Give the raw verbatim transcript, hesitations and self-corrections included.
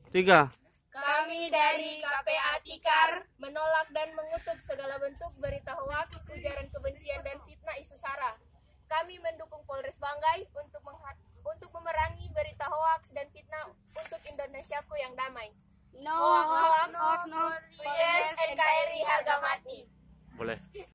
tiga. Kami dari K P A Tikar menolak dan mengutuk segala bentuk berita hoaks, ujaran kebencian dan fitnah isu sara. Kami mendukung Polres Banggai untuk untuk memerangi berita hoaks dan fitnah untuk Indonesiaku yang damai. No hoax, no, no, Yes, N K R I harga mati. Boleh.